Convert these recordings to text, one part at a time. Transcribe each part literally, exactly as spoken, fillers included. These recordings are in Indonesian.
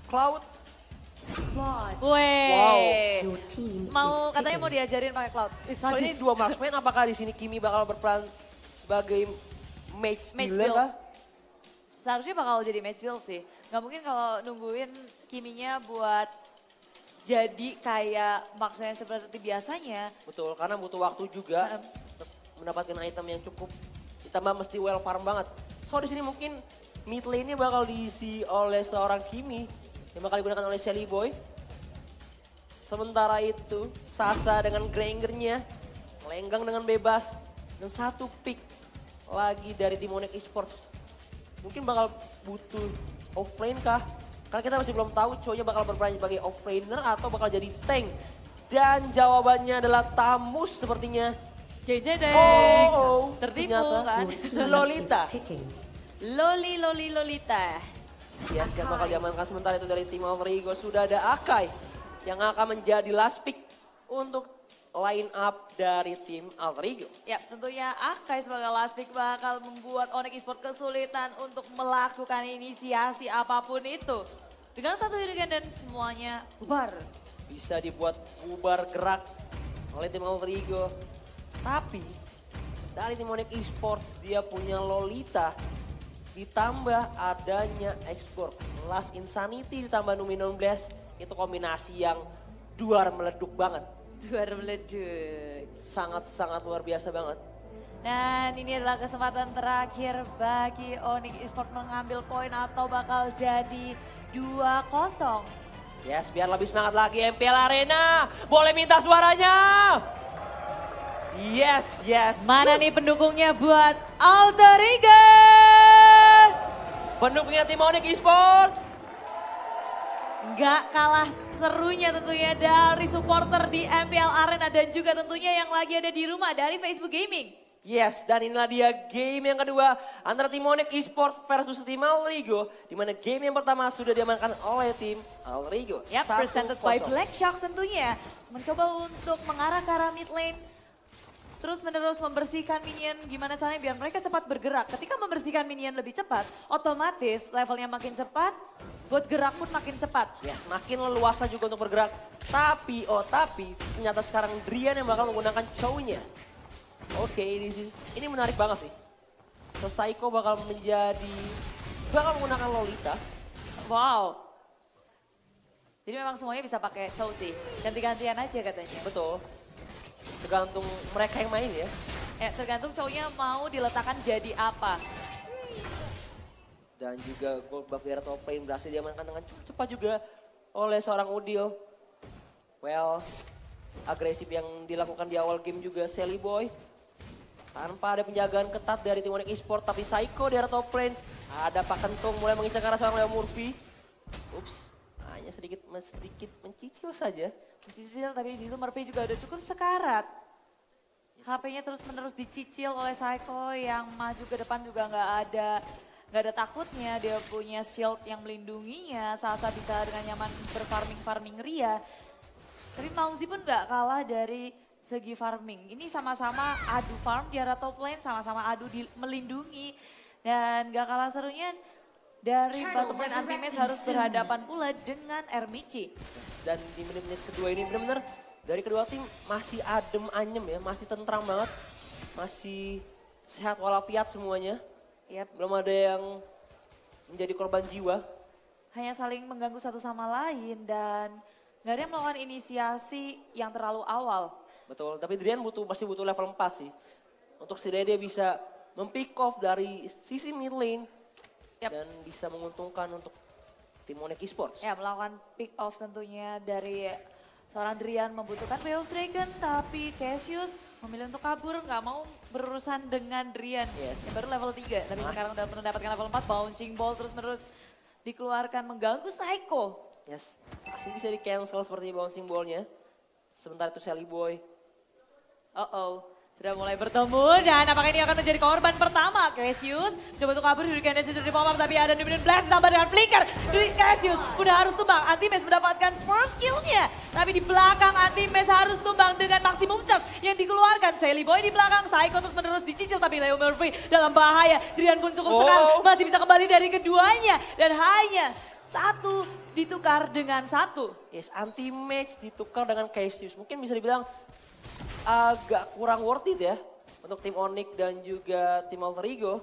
Cloud. Weh, Wow. mau katanya mau diajarin pakai Cloud. Ih, So, ini sadis. dua marksman, apakah di sini Kimi bakal berperan sebagai mage Mage stealer build. kah? Seharusnya bakal jadi match build sih. Gak mungkin kalau nungguin Kiminya buat jadi kayak maksudnya seperti biasanya. Betul, karena butuh waktu juga Um, untuk mendapatkan item yang cukup. Ditambah mesti well farm banget. So di sini mungkin mid lane-nya bakal diisi oleh seorang Kimi yang bakal digunakan oleh Shelly Boy. Sementara itu Sasa dengan Grangernya melenggang dengan bebas dan satu pick lagi dari tim Onyx Esports. Mungkin bakal butuh offlane kah? Karena kita masih belum tahu cowoknya bakal berperan sebagai offlaner atau bakal jadi tank. Dan jawabannya adalah Tamus sepertinya. J J deh. Oh, Tertipu ternyata kan. Lolita. Loli, Loli, Lolita. Yes, yang bakal diamankan sementara itu dari tim Alter Ego. Sudah ada Akai yang akan menjadi last pick untuk line up dari tim Alter Ego. Ya, tentunya Akai sebagai last pick bakal membuat Onyx Esports kesulitan untuk melakukan inisiasi apapun itu. Dengan satu hurricane dan semuanya bubar. Bisa dibuat bubar gerak oleh tim Alter Ego. Tapi dari tim Onyx Esports dia punya Lolita. Ditambah adanya Export. Last Insanity ditambah Numinon Blast. Itu kombinasi yang duar meleduk banget. Duar meleduk. Sangat-sangat luar biasa banget. Dan ini adalah kesempatan terakhir bagi Onyx Esports mengambil poin atau bakal jadi dua kosong. Yes, biar lebih semangat lagi M P L Arena. Boleh minta suaranya? Yes, yes. Mana yes. nih pendukungnya buat Alter Ego? Pendukungnya tim Onyx Esports. Nggak kalah serunya tentunya dari supporter di M P L Arena dan juga tentunya yang lagi ada di rumah dari Facebook Gaming. Yes, dan inilah dia game yang kedua antara tim Onyx Esports versus tim Alter Ego. Di mana game yang pertama sudah diamankan oleh tim Alter Ego. Ya, presented by Black Shark tentunya. Mencoba untuk mengarah ke arah mid lane. Terus menerus membersihkan minion, gimana caranya biar mereka cepat bergerak. Ketika membersihkan minion lebih cepat, otomatis levelnya makin cepat, buat gerak pun makin cepat. Yes, makin leluasa juga untuk bergerak. Tapi, oh tapi, ternyata sekarang Drian yang bakal menggunakan chow-nya. Oke, ini, ini menarik banget sih. So, Psycho bakal menjadi, bakal menggunakan Lolita. Wow. Jadi memang semuanya bisa pakai chow sih. Ganti-gantian aja katanya. Betul. Tergantung mereka yang main ya. Ya, tergantung chow-nya mau diletakkan jadi apa. Dan juga gold buff dari top lane berhasil diamankan dengan cukup cepat juga oleh seorang Udyl. Well, agresif yang dilakukan di awal game juga Shelly Boy. Tanpa ada penjagaan ketat dari tim Onyx Esports, tapi Psycho di arah top lane. Ada Pak Kentung mulai mengincar ke arah seorang Leo Murphy. Ups, hanya sedikit sedikit mencicil saja. Dicicil, tapi di situ Murphy juga udah cukup sekarat. H P-nya terus menerus dicicil oleh Psycho yang maju ke depan juga nggak ada nggak ada takutnya. Dia punya shield yang melindunginya. Sasa bisa dengan nyaman berfarming-farming Ria. Tapi Mauzi pun nggak kalah dari segi farming. Ini sama-sama adu farm di arah top lane, sama-sama adu di, melindungi. Dan nggak kalah serunya dari bottom lane anti-match harus berhadapan pula dengan Ermici. Dan di menit-menit kedua ini benar-benar dari kedua tim masih adem anyem ya, masih tentram banget. Masih sehat walafiat semuanya. Yep. Belum ada yang menjadi korban jiwa. Hanya saling mengganggu satu sama lain dan nggak ada yang melakukan inisiasi yang terlalu awal. Betul, tapi Drian butuh masih butuh level empat sih. Untuk setidaknya dia bisa mempick off dari sisi mid lane. Yep. Dan bisa menguntungkan untuk tim Onyx Esports. Ya, melakukan pick off tentunya dari seorang Drian membutuhkan Veil Dragon, tapi Cassius memilih untuk kabur, nggak mau berurusan dengan Drian. Yes. Yang baru level tiga, tapi Mas. sekarang udah mendapatkan level empat, bouncing ball terus menerus dikeluarkan mengganggu Psycho. Yes, pasti bisa di cancel seperti bouncing ballnya. Sementara itu Shelly Boy. Uh-oh. Sudah mulai bertemu dan apakah ini akan menjadi korban pertama. Cassius coba untuk kabur dari Candace dari pop up tapi ada Numinon Blast tambah dengan flicker. Dari Cassius udah harus tumbang. Anti-Maze mendapatkan first kill-nya. Tapi di belakang Anti-Maze harus tumbang dengan maximum charge yang dikeluarkan. Shelly Boy di belakang, Psycho terus menerus dicicil tapi Leo Murphy dalam bahaya. Drian pun cukup Oh. sekali masih bisa kembali dari keduanya. Dan hanya satu ditukar dengan satu. Yes, anti-match ditukar dengan Cassius. Mungkin bisa dibilang agak kurang worth it ya untuk tim Onyx dan juga tim Alter Ego.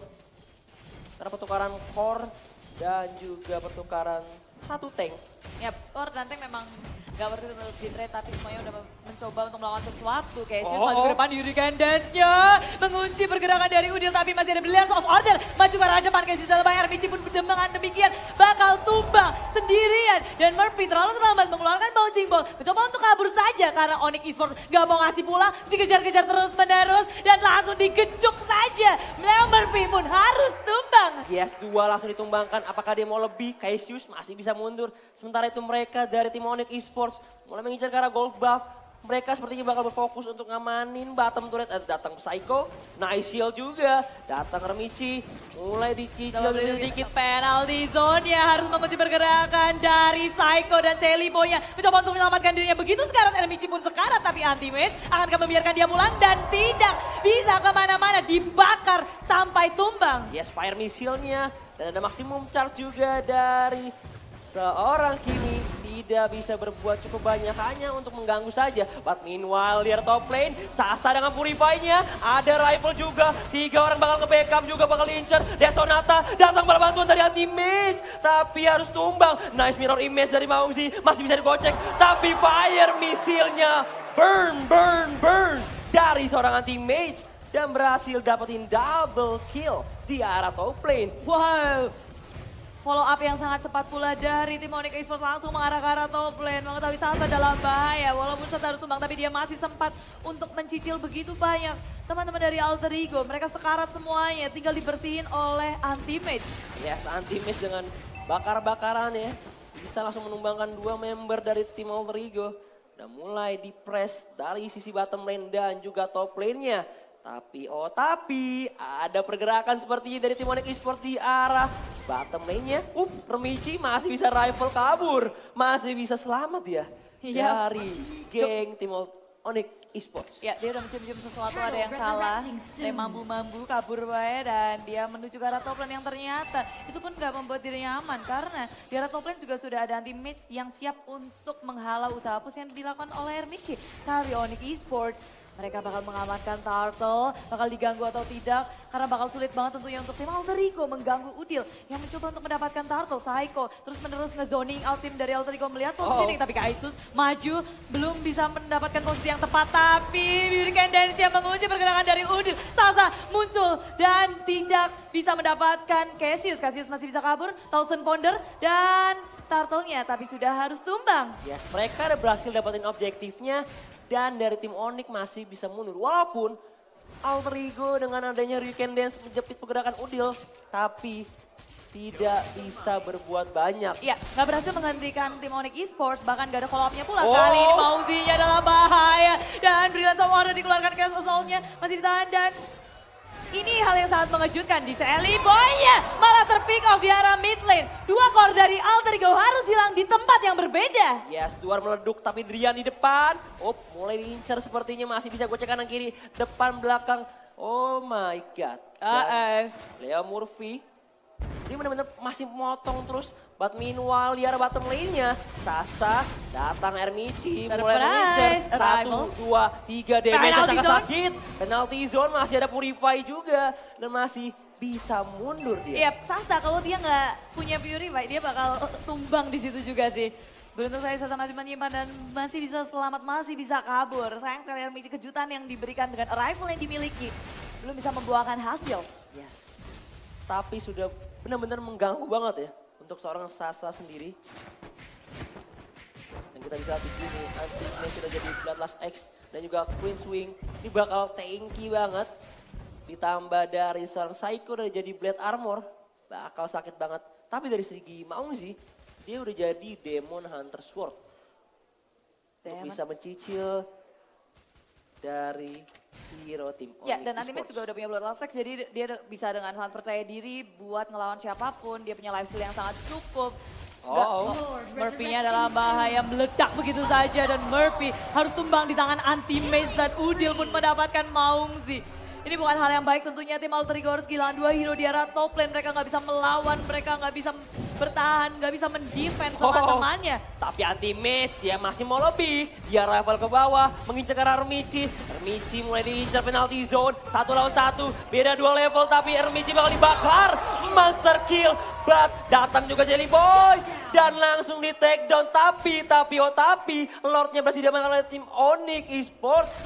Karena pertukaran core dan juga pertukaran satu tank. Ya, core dan tank memang gak worth it untuk di trade, tapi semuanya udah mencoba untuk melawan sesuatu. Cassius Oh, maju oh. ke depan, Hurricane Dance-nya mengunci pergerakan dari Udil, tapi masih ada Brilliance of Order. Maju ke arah depan, Cassius dalam bayar, Michi pun dengan demikian bakal tumbang sendirian. Dan Murphy terlalu terlambat mengeluarkan bouncing ball, mencoba untuk kabur saja karena Onyx Esports gak mau ngasih pulang, dikejar-kejar terus menerus dan langsung digejuk saja. Leo Murphy pun harus tumbang. Yes, dua langsung ditumbangkan. Apakah dia mau lebih? Cassius masih bisa mundur. Sementara itu mereka dari tim Onyx Esports mulai mengincar ke arah gold buff. Mereka sepertinya bakal berfokus untuk ngamanin bottom turret. Eh, datang Psycho, nice shield juga. Datang Remichi, mulai dicicil sedikit. Penalty zone-nya harus mengunci pergerakan dari Psycho dan Celiboy-nya. Mencoba untuk menyelamatkan dirinya. Begitu sekarat, Remichi pun sekarat. Tapi anti-match akankah membiarkan dia pulang dan tidak bisa kemana-mana. Dibakar sampai tumbang. Yes, fire missile-nya. Dan ada maximum charge juga dari seorang Kimi. Tidak bisa berbuat cukup banyak, hanya untuk mengganggu saja. But meanwhile, lihat top lane, Sasa dengan Purify-nya, ada rifle juga. Tiga orang bakal nge-backup juga, bakal incer. Death Sonata, datang bala bantuan dari anti-match. Tapi harus tumbang. Nice mirror image dari Maungzi, masih bisa digocek. Tapi fire missile-nya, burn, burn, burn. Dari seorang anti-match. Dan berhasil dapetin double kill di arah top lane. Wow. Follow up yang sangat cepat pula dari tim Onyx Esports langsung mengarah ke arah top lane. Mengetahui Sasa dalam bahaya, walaupun Sasa harus tumbang tapi dia masih sempat untuk mencicil begitu banyak. Teman-teman dari Alter Ego, mereka sekarat semuanya, tinggal dibersihin oleh anti-match. Yes, anti-match dengan bakar-bakarannya bisa langsung menumbangkan dua member dari tim Alter Ego. Dan mulai di-press dari sisi bottom lane dan juga top lane-nya. Tapi, oh tapi ada pergerakan seperti ini dari tim Onyx Esports di arah bottom lane-nya. Up, Remichi masih bisa rifle kabur. Masih bisa selamat ya. Iya. Dari geng tim Onyx Esports. Ya, dia udah mencium-cium sesuatu, ada yang salah. Dia mambu-mambu kabur bae dan dia menuju ke arah top lane yang ternyata itu pun gak membuat dirinya aman. Karena di arah top lane juga sudah ada anti-match yang siap untuk menghalau usaha push yang dilakukan oleh Remichi. Dari Onyx Esports. Mereka bakal mengamankan Turtle, bakal diganggu atau tidak. Karena bakal sulit banget tentunya untuk tim Alter Ego mengganggu Udil. Yang mencoba untuk mendapatkan Turtle, Psycho. Terus menerus nge-zoning out tim dari Alter Ego melihat positioning. Oh. Tapi Kaisus maju, belum bisa mendapatkan posisi yang tepat. Tapi Hurricane Dance mengunci pergerakan dari Udil. Sasa muncul dan tidak bisa mendapatkan Cassius. Cassius masih bisa kabur, Thousand Ponder dan Turtle-nya. Tapi sudah harus tumbang. Yes, mereka udah berhasil dapetin objektifnya. Dan dari tim Onyx masih bisa mundur. Walaupun Alter Ego dengan adanya Hurricane Dance menjepit pergerakan Udil. Tapi tidak bisa berbuat banyak. Iya, nggak berhasil menghentikan tim Onyx Esports. Bahkan gak ada follow up-nya pula. Oh. Kali ini Mauzi-nya dalam bahaya. Dan Brilliance of Order dikeluarkan Chaos Assault-nya. Masih ditahan dan ini hal yang sangat mengejutkan di Celiboy-nya. Malah terpick off di arah mid lane. Dua core dari Alter Ego harus hilang di tempat yang berbeda. Yes, Duar meleduk tapi Drian di depan. Oh, mulai diincar sepertinya, masih bisa gocek kanan kiri. Depan belakang. Oh my god. Uh, uh. Leo Murphy. Ini benar-benar masih motong terus. But meanwhile di arah bottom lane-nya. Sasa, datang Ermichi, mulai mengincar. Satu, dua, tiga, damage yang sangat sakit. Penalty zone, masih ada Purify juga. Dan masih bisa mundur dia. Iya, Sasa kalau dia nggak punya Purify, dia bakal tumbang di situ juga sih. Beruntung saya Sasa masih menyimpan dan masih bisa selamat, masih bisa kabur. Sayang sekali Ermichi kejutan yang diberikan dengan arrival yang dimiliki. Belum bisa membuahkan hasil. Yes, tapi sudah benar-benar mengganggu banget ya. Untuk seorang Sasa sendiri. Dan kita bisa lihat di sini anti-match sudah jadi Bloodlust X dan juga Queen Swing. Ini bakal tanky banget. Ditambah dari seorang Psycho udah jadi Blade Armor. Bakal sakit banget. Tapi dari segi Maungzi, dia udah jadi Demon Hunter Sword. Untuk bisa mencicil dari hero tim Onyx Ya, dan Antimatch juga udah punya Bloodlust X, jadi dia bisa dengan sangat percaya diri buat ngelawan siapapun. Dia punya lifesteal yang sangat cukup. Oh, oh. Murphy-nya dalam bahaya, meledak begitu saja. Dan Murphy harus tumbang di tangan anti-match dan Udil pun mendapatkan Maungzi. Ini bukan hal yang baik tentunya, tim Alter Ego harus kehilangan dua hero di arah top lane. Mereka nggak bisa melawan, mereka nggak bisa bertahan, nggak bisa mendefense sama Oh. temannya. Tapi anti-match, dia masih mau lebih. Dia rival ke bawah, mengincar ke arah Ermici. Ermici mulai diincar penalty zone, satu lawan satu. Beda dua level, tapi Ermici bakal dibakar. Monster kill, but datang juga Jelly Boy. Dan langsung di take down, tapi, tapi, oh tapi. Lordnya berhasil diamankan oleh tim Onyx Esports.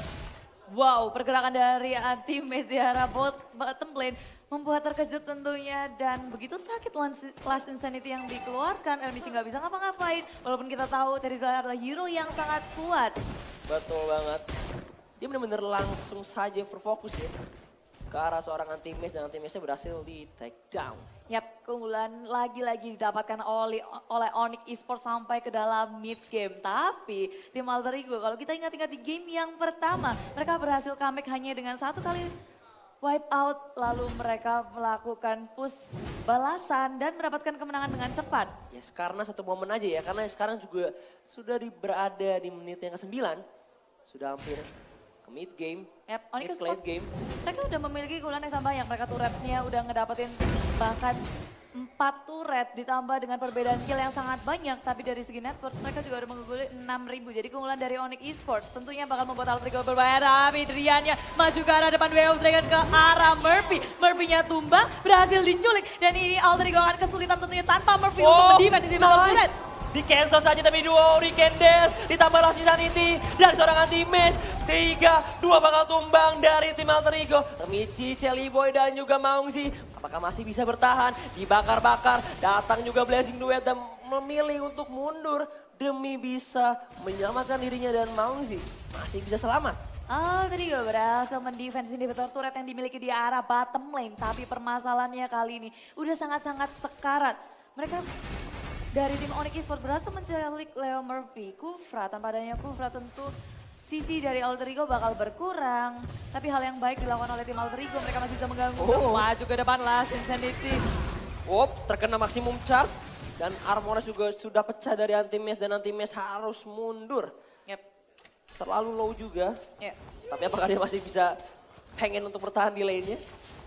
Wow, pergerakan dari anti-match di arah bot, bottom lane membuat terkejut tentunya dan begitu sakit last, last insanity yang dikeluarkan. Ermici nggak bisa ngapa-ngapain walaupun kita tahu Terizla adalah hero yang sangat kuat. Betul banget. Dia benar-benar langsung saja berfokus ya. Ke arah seorang anti-match dan anti-matchnya berhasil di take down. Yap, keunggulan lagi-lagi didapatkan oleh oleh Onyx Esports sampai ke dalam mid game. Tapi tim Alter Ego kalau kita ingat-ingat di game yang pertama, mereka berhasil comeback hanya dengan satu kali wipe out. Lalu mereka melakukan push balasan dan mendapatkan kemenangan dengan cepat. Ya karena satu momen aja ya, karena sekarang juga sudah di, berada di menit yang kesembilan. Sudah hampir ke mid game, Yap, Onyx mid Esports, late game. mereka udah memiliki keunggulan yang sama banyak. Mereka turretnya udah ngedapetin bahkan empat turret ditambah dengan perbedaan kill yang sangat banyak. Tapi dari segi network mereka juga udah mengungguli enam ribu. Jadi keunggulan dari Onyx Esports tentunya bakal membuat Alter Ego berbahaya. Tapi Driannya maju ke arah depan Way of Dragon ke arah Murphy. Murphy-nya tumbang, berhasil diculik. Dan ini Alter Ego akan kesulitan tentunya tanpa Murphy untuk mendefend di bawah turret. Di cancel saja tapi dua Hurricane Dash ditambah Last Insanity dari seorang anti-match. Tiga, dua bakal tumbang dari tim Alter Ego. Ermici, Jelly Boy dan juga Maungzi. Apakah masih bisa bertahan? Dibakar-bakar, datang juga Blazing Duet dan memilih untuk mundur demi bisa menyelamatkan dirinya dan Maungzi masih bisa selamat. Alter Ego berhasil mendefense inhibitor turret yang dimiliki di arah bottom lane. Tapi permasalahannya kali ini udah sangat-sangat sekarat. Mereka dari tim Onyx Esports berhasil mencelik Leo Murphy. Kufra, tanpa adanya Kufra tentu sisi dari Alter Ego bakal berkurang. Tapi hal yang baik dilakukan oleh tim Alter Ego, mereka masih bisa mengganggu. Oh. Maju ke depan Last Insanity. Oh, terkena maksimum charge dan armornya juga sudah pecah dari anti-match dan anti-match harus mundur. Yep. Terlalu low juga. Yeah. Tapi apakah dia masih bisa pengen untuk bertahan di lane-nya?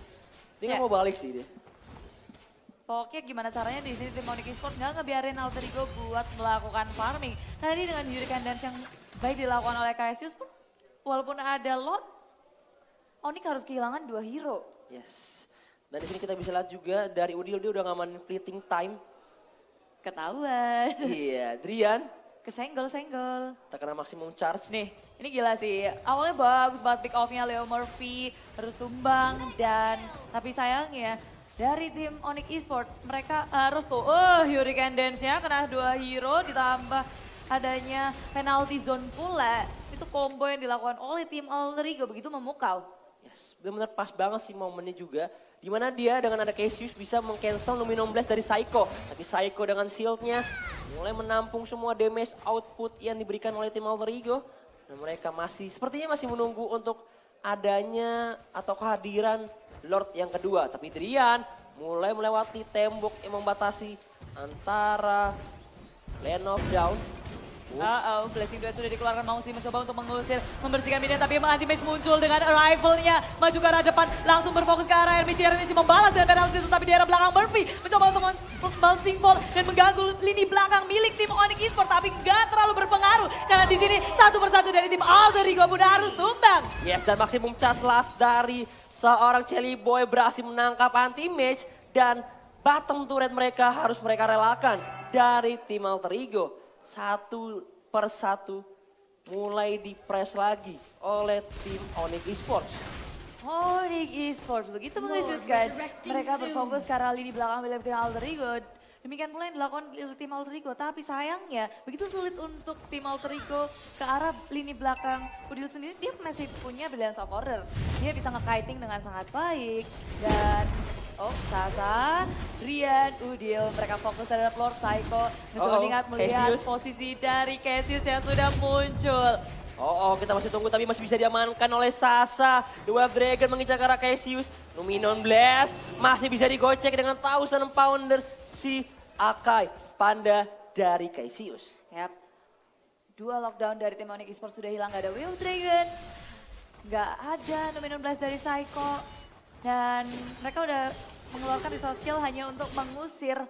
Dia nggak Ya. mau balik sih dia. Pokoknya gimana caranya di sini tim Onyx Esports nggak ngebiarin Alter Ego buat melakukan farming. Tadi dengan Hurricane Dance yang baik dilakukan oleh Cassius pun walaupun ada Lord, Onyx harus kehilangan dua hero. Yes. Dan di sini kita bisa lihat juga dari Udil dia udah ngamanin fleeting time. Ketahuan. Iya, Drian Kesenggol-senggol. terkena maksimum charge. Nih, ini gila sih. Awalnya bagus banget pick off-nya Leo Murphy, harus tumbang dan tapi sayangnya dari tim Onyx Esports mereka harus tuh, oh Hurricane Dance-nya kena dua hero ditambah adanya penalty zone pula. Itu combo yang dilakukan oleh tim Alter Ego begitu memukau. Yes, benar-benar pas banget sih momennya juga. Dimana dia dengan ada Cassius bisa meng-cancel Luminon Blast dari Psycho. Tapi Psycho dengan shieldnya mulai menampung semua damage output yang diberikan oleh tim Alter Ego. Dan mereka masih, sepertinya masih menunggu untuk adanya atau kehadiran Lord yang kedua. Tapi Drian mulai melewati tembok yang membatasi antara Lane of Down. Uh-oh, Blessing Duet sudah dikeluarkan, Maungzi mencoba untuk mengusir, membersihkan minion, tapi anti-match muncul dengan arrival-nya. Maju ke arah depan, langsung berfokus ke arah Ermici. Ermici membalas dengan penalti, tapi di arah belakang Murphy mencoba untuk bouncing ball dan mengganggu lini belakang milik tim Onyx Esports, tapi nggak terlalu berpengaruh. Karena di sini satu persatu dari tim Alter Ego pun harus tumbang. Yes, dan maksimum charge last dari seorang Jelly Boy berhasil menangkap anti-match dan bottom turret mereka harus mereka relakan dari tim Alter Ego. Satu per satu mulai di-press lagi oleh tim Onyx Esports. Onyx Esports begitu mengejutkan. Mereka berfokus ke arah lini belakang milik tim Alter Ego. Demikian pula yang dilakukan oleh tim Alter Ego. Tapi sayangnya begitu sulit untuk tim Alter Ego ke arah lini belakang. Udil sendiri dia masih punya Brilliance of Order. Dia bisa nge-kiting dengan sangat baik. Dan oh Sasa, Rian, Udil mereka fokus terhadap Lord Psycho. Oh, Mengingat melihat Cassius. posisi dari Cassius yang sudah muncul. Oh, oh, kita masih tunggu tapi masih bisa diamankan oleh Sasa. Dua Dragon mengincar ke arah Cassius. Luminon Blast masih bisa digocek dengan Thousand Pounder si Akai Panda dari Cassius. Yap. Dua lockdown dari tim Onyx Esports sudah hilang, gak ada Will Dragon. Gak ada Luminon Blast dari Psycho. Dan mereka udah mengeluarkan resource skill hanya untuk mengusir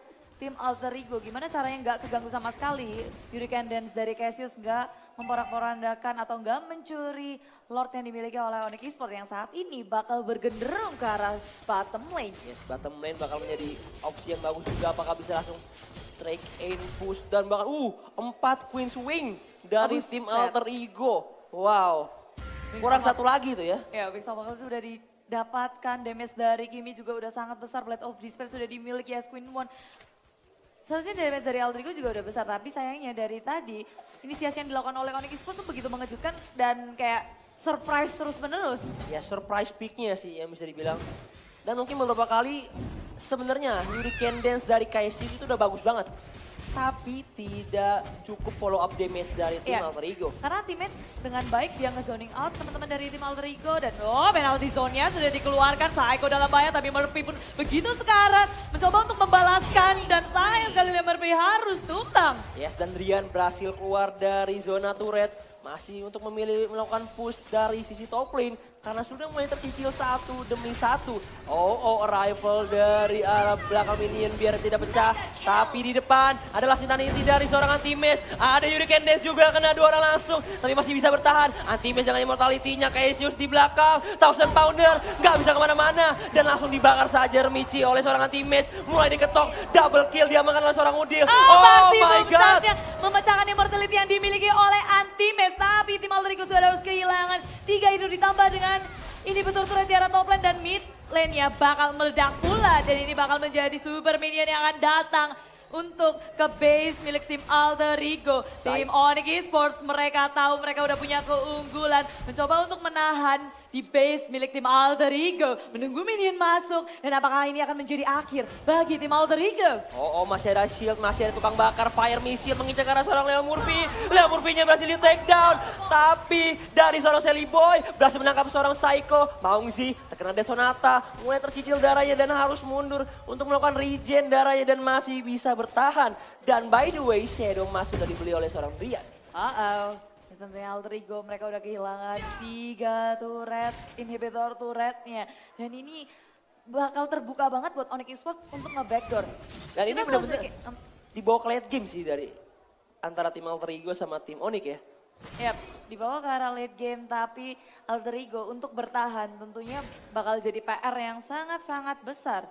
tim Alter Ego. Gimana caranya nggak keganggu sama sekali. Hurricane Dance dari Cassius nggak memporak-porandakan atau nggak mencuri Lord yang dimiliki oleh Onyx Esports yang saat ini bakal bergenderung ke arah bottom lane. Yes, bottom lane bakal menjadi opsi yang bagus juga. Apakah bisa langsung strike aim push dan bakal uh empat Queen's Wing dari Oh, tim set. Alter Ego. Wow. Wings Kurang of- satu lagi tuh ya. Ya, Wings of Apocalypse sudah didapatkan, damage dari Kimi juga udah sangat besar, Blade of Despair sudah dimiliki as Queen One. Seharusnya damage dari Alter Ego juga udah besar, tapi sayangnya dari tadi inisiasi yang dilakukan oleh Onyx Esports tuh begitu mengejutkan dan kayak surprise terus menerus. Ya surprise picknya sih yang bisa dibilang. Dan mungkin beberapa kali sebenarnya Hurricane Dance dari K S itu udah bagus banget. Tapi tidak cukup follow up damage dari tim Iya. Alter Ego. Karena teammates dengan baik dia nge-zoning out teman-teman dari tim Alter Ego dan oh penalty zone-nya sudah dikeluarkan. Psycho dalam bahaya tapi Murphy pun begitu sekarat mencoba untuk membalaskan dan sayang sekali Murphy harus tumbang. Yes, dan Rian berhasil keluar dari zona turret. Masih untuk memilih melakukan push dari sisi top lane. Karena sudah mulai terkikil satu demi satu. Oh, oh, arrival dari arah belakang minion biar tidak pecah. Tapi di depan adalah sintan inti dari seorang Anti-Mesh. Ada Hurricane Dance juga kena dua orang langsung. Tapi masih bisa bertahan. Anti-Mesh dengan immortality-nya. Cassius di belakang. Thousand Pounder nggak bisa kemana-mana. Dan langsung dibakar saja Remichi oleh seorang Anti-Mesh. Mulai diketok. Double kill diamankan oleh seorang Udil. Oh, Oh, masih my God. memecahnya, memecahkan immortality yang dimiliki oleh Anti-Mesh. Tapi tim Alter Ego sudah harus kehilangan tiga itu ditambah dengan ini betul turret di arah top lane dan mid lane-nya bakal meledak pula. Dan ini bakal menjadi super minion yang akan datang untuk ke base milik tim Alter Ego. Tim Onyx Esports mereka tahu mereka udah punya keunggulan. Mencoba untuk menahan di base milik tim Alter Ego. Menunggu minion masuk dan apakah ini akan menjadi akhir bagi tim Alter Ego? Oh, oh, masih ada shield, masih ada tukang bakar, fire missile mengincar ke arah seorang Leo Murphy. Leo Murphy-nya berhasil di take down. Tapi dari seorang Sally Boy berhasil menangkap seorang Psycho. Maungzi terkena Death Sonata, mulai tercicil darahnya dan harus mundur untuk melakukan regen darahnya dan masih bisa bertahan. Dan by the way, Shadow Mask sudah dibeli oleh seorang Rian. Uh-oh. Ya, tentunya Alter Ego mereka udah kehilangan tiga turret, inhibitor turretnya. Dan ini bakal terbuka banget buat Onyx Esports untuk nge-backdoor. Dan ini Kita benar-benar tahu sedikit, um, dibawa ke late game sih dari antara tim Alter Ego sama tim Onyx ya. Yap, dibawa ke arah late game tapi Alter Ego untuk bertahan tentunya bakal jadi P R yang sangat-sangat besar.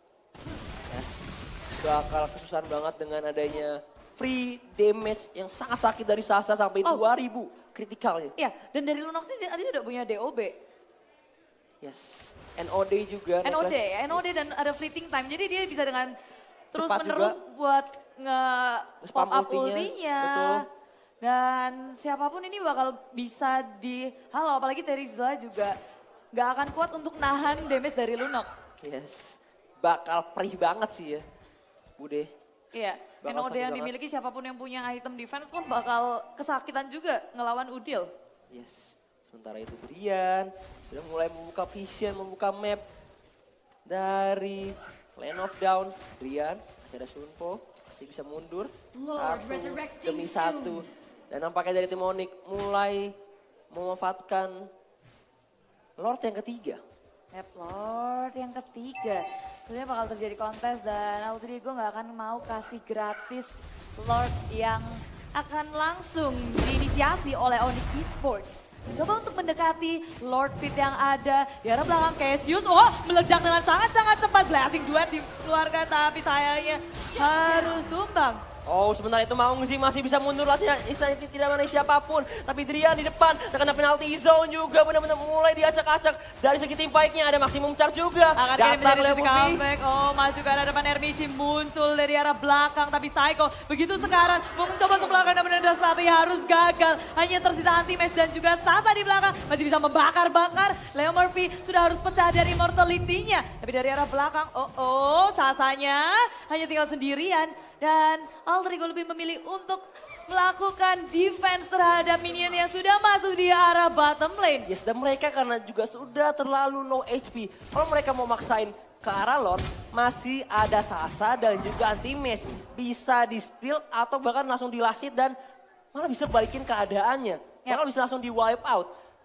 Yes. Bakal kesusahan banget dengan adanya free damage yang sangat sakit dari Sasa sampai Oh. dua ribu kritikalnya. Iya, dan dari Lunox ini dia udah punya D O B. Yes. N O D juga. N O D, Necklace. ya, N O D dan ada fleeting time. Jadi dia bisa dengan terus Cepat menerus juga. buat nge-pop Spam up ultinya, ultinya. betul. Dan siapapun ini bakal bisa di halo, apalagi Terizla juga gak akan kuat untuk nahan damage dari Lunox. Yes. Bakal perih banget sih ya, Bude. Iya, Bakal N O D sakit yang banget. dimiliki siapapun yang punya item defense pun bakal kesakitan juga ngelawan Udil. Yes. Sementara itu Rian sudah mulai membuka vision, membuka map dari Land of Down. Rian masih ada Sunpo, masih bisa mundur Lord satu resurrecting demi soon. satu. Dan nampaknya dari tim Onyx mulai memanfaatkan Lord yang ketiga. Yep, Lord yang ketiga. Tentunya bakal terjadi kontes dan Alter Ego gak akan mau kasih gratis Lord yang akan langsung diinisiasi oleh Onyx Esports. Coba untuk mendekati Lord Pit yang ada di arah belakang Cassius. Oh, meledak dengan sangat-sangat cepat. Blessing duet dikeluarkan tapi sayangnya harus tumbang. Oh, sementara itu Maungzi masih bisa mundur lah, istilahnya tidak mana siapapun. Tapi Drian di depan terkena penalti zone juga, benar-benar mulai diacak-acak. Dari segi tim fight-nya ada maximum charge juga. Akan kini menjadi Leo titik Murphy. comeback. Oh, maju ke arah depan Ermici muncul dari arah belakang. Tapi Psycho begitu sekarang mau mencoba untuk melakukan double dash tapi harus gagal. Hanya tersisa Anti-Mesh dan juga Sasa di belakang. Masih bisa membakar-bakar. Leo Murphy sudah harus pecah dari immortality-nya. Tapi dari arah belakang, oh oh Sasanya hanya tinggal sendirian. Dan Alter Ego lebih memilih untuk melakukan defense terhadap minion yang sudah masuk di arah bottom lane. Yes, dan mereka karena juga sudah terlalu low H P. Kalau mereka mau maksain ke arah Lord, masih ada Sasa dan juga Anti-Mesh. Bisa di steal atau bahkan langsung dilasit dan malah bisa balikin keadaannya. Yap. Malah bisa langsung di wipe out.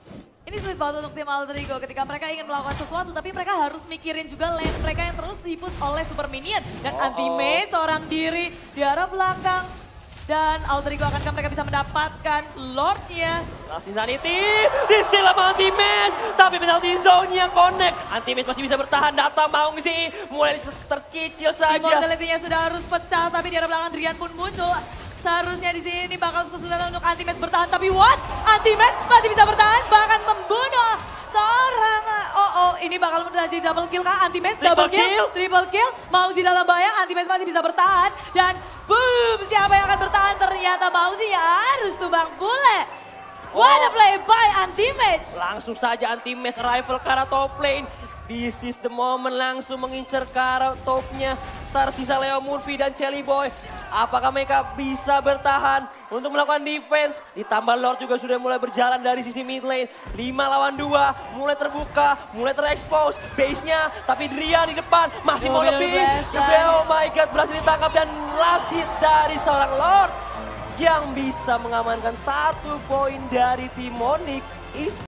Ini sulit banget untuk tim Alter Ego ketika mereka ingin melakukan sesuatu, tapi mereka harus mikirin juga lane mereka yang terus dipus oleh Super Minion. Dan Oh, Anti-Mei seorang diri di arah belakang. Dan Alter Ego akankah mereka bisa mendapatkan Lordnya? Last Insanity, di steal sama Anti-Mesh, tapi penalty zone-nya connect. Anti-Mesh masih bisa bertahan, Data mau sih mulai tercicil saja. Immortality-nya sudah harus pecah, tapi di arah belakang Drian pun muncul. Seharusnya di sini bakal kesulitan untuk Anti-Mesh bertahan, tapi what? Anti-Mesh masih bisa bertahan, bahkan membunuh seorang. Oh, oh, ini bakal terjadi double kill kah? Anti-Mesh double Triple kill, kill. triple kill. Mauzi dalam bahaya, Anti-Mesh masih bisa bertahan. Dan boom, siapa yang akan bertahan? Ternyata Mauzi ya harus tumbang bule. What a Oh. play by Anti-Mesh. Langsung saja Anti-Mesh arrival ke arah top lane. This is the moment, langsung mengincar ke arah topnya. Tersisa Leo Murphy dan Chelly Boy. Apakah mereka bisa bertahan untuk melakukan defense? Ditambah Lord juga sudah mulai berjalan dari sisi mid lane. lima lawan dua, mulai terbuka, mulai terekspos. Base-nya, tapi Drian di depan masih mau Oh, lebih. bener-bener. Oh my god, berhasil ditangkap dan last hit dari seorang Lord yang bisa mengamankan satu poin dari tim Onyx.